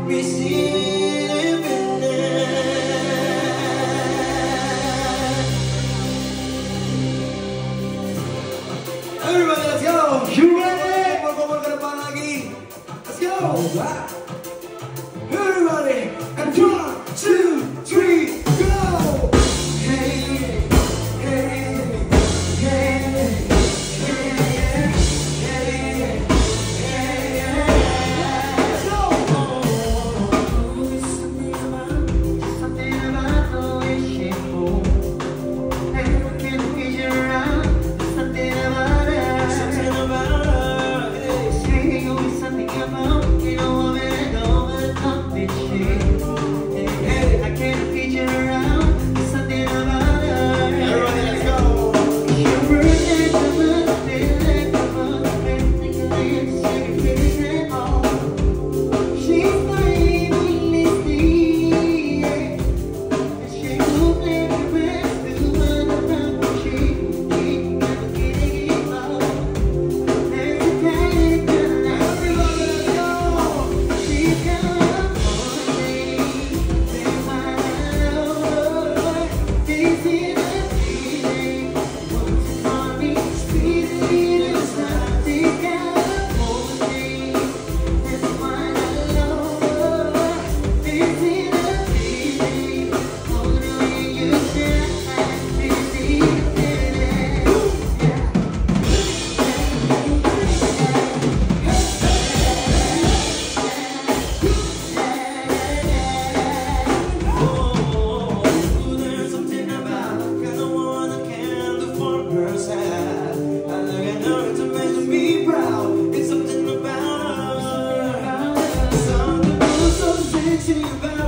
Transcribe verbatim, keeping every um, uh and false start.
Everybody, let's go! You ready? Mau ke depan lagi. Let's go! Everybody, and one, two, three, go! Hey, hey, hey, hey, hey, hey, hey, let's go! Something about, something about the way she moves. And we can figure out something about it. Something about her. Say always something about, you know, I'm in love with something she. Hey, I can't figure out something about her. Everybody, let's go. You're burning the moon, feeling the moon, everything you need, shake it, feel it all. She's my evility, and she will make the rest do what I'm not. She keep never getting it all. Every day, everybody, let's go. She's got one thing, they might love. This is a feeling, wants to call me, sweetly inside. They got one thing, that's why I love. This is a feeling, only you share. This is a There's something about kind of one I can't do for herself. I look at her to make me proud. It's something about her. Something so sexy about